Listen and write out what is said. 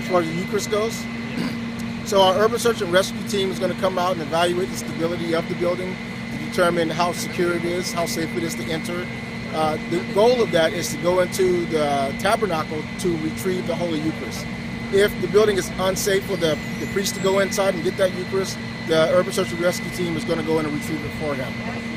as far as the Eucharist goes. So our urban search and rescue team is going to come out and evaluate the stability of the building to determine how secure it is, how safe it is to enter. The goal of that is to go into the tabernacle to retrieve the Holy Eucharist. If the building is unsafe for the priest to go inside and get that Eucharist, the urban search and rescue team is going to go in and retrieve it for him.